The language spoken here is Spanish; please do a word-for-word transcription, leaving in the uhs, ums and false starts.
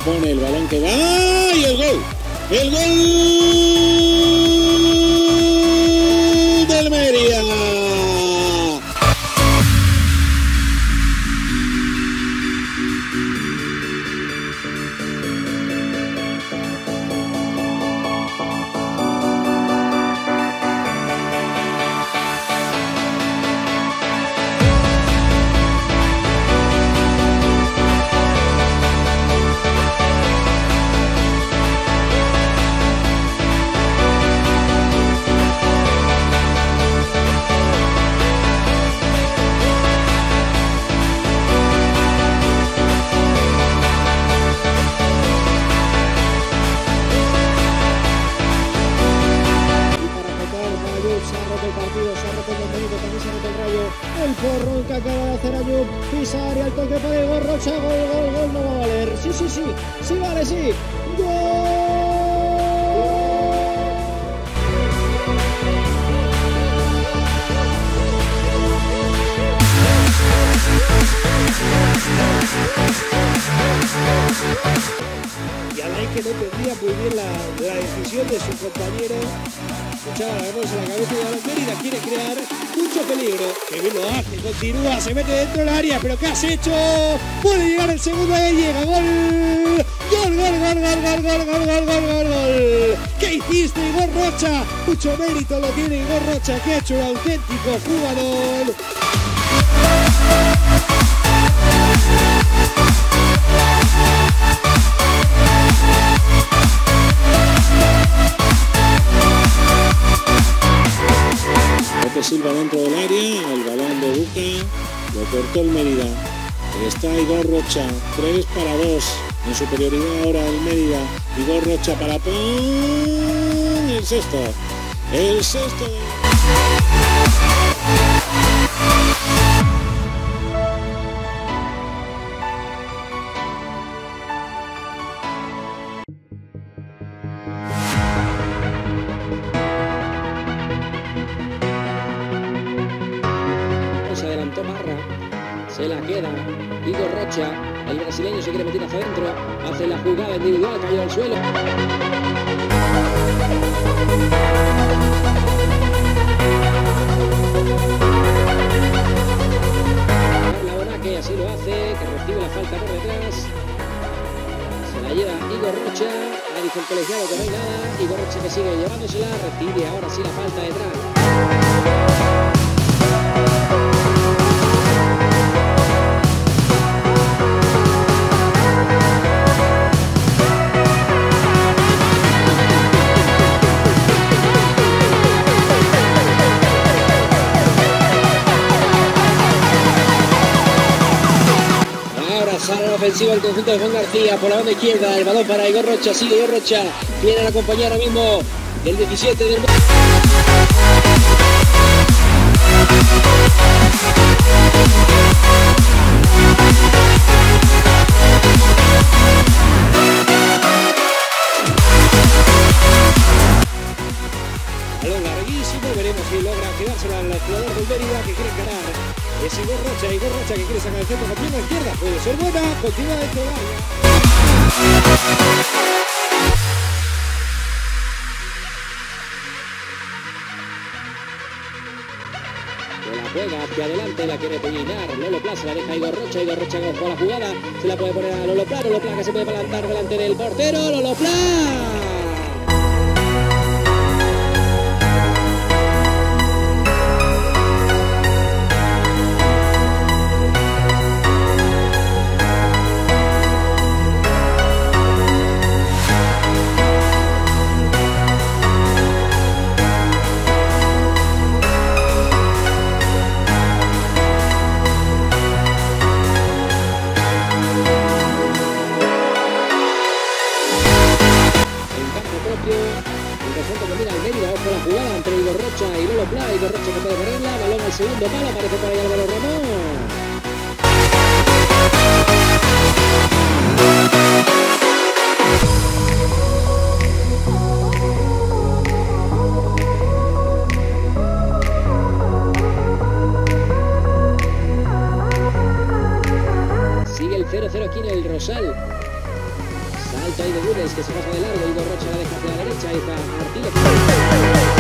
pone el balón que va y el gol. El gol del Mérida. El porrón que acaba de hacer Ayub, pisar y al toque para Igor Rocha, gol, gol, gol, no va a valer. Sí, sí, sí, sí vale, sí. Y Alain, que no entendía muy bien la, la decisión de su compañero, echaba la mano en la cabeza y ahora Mérida quiere crear mucho peligro. Que bien lo hace, continúa, se mete dentro del área, pero ¿qué has hecho? Puede llegar el segundo y llega, gol. Gol, gol, gol, gol, gol, gol, gol, gol, gol, gol, gol. ¿Qué hiciste, Igor Rocha? Mucho mérito lo tiene Igor Rocha, que ha hecho un auténtico jugador. Silva dentro del área, el balón de Duque, lo cortó el Mérida. Está Igor Rocha, tres para dos, en superioridad ahora el Mérida. Igor Rocha para ¡pum! El sexto, el sexto. Se la queda Igor Rocha, el brasileño se quiere meter hacia adentro, hace la jugada individual, cayó al suelo. Carla Bonaque así lo hace, que recibe la falta por detrás. Se la lleva Igor Rocha, ha dicho el colegiado que no hay nada, Igor Rocha que sigue llevándosela, recibe ahora sí la falta detrás. Sale la ofensiva el conjunto de Juan García por la banda izquierda, el balón para Igor Rocha, sigue Igor Rocha, viene la compañía ahora mismo del diecisiete del... Balón larguísimo, veremos si logra quedársela al jugador del Mérida que quiere ganar. Es Igor Rocha, Igor Rocha que quiere sacar el centro con pierna izquierda, puede ser buena, continúa dentro del área. La juega hacia adelante, la quiere peinar Lolo Pla, se la deja Igor Rocha, Igor Rocha con la jugada, se la puede poner a Lolo Pla, Lolo Pla que se puede plantar delante del portero, Lolo Pla. Y Lolo Pla, Igor Rocha que puede ponerla, balón al segundo palo, aparece por ahí Álvaro Ramón. Sigue el cero cero aquí en el Rosal. alto ahí de Gunes, que se pasa de largo. Igor Rocha la deja hacia la derecha. Ahí está Martínez.